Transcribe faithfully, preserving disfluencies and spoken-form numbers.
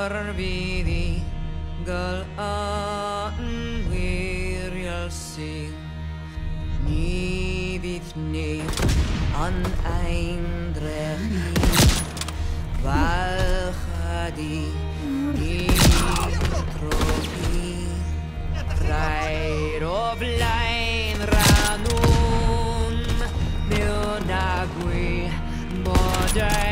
Orbidi gal an wirial sing Ni vithne an eindrechi Valchadi ni trochi Rair of line ranun Milnagui Bodai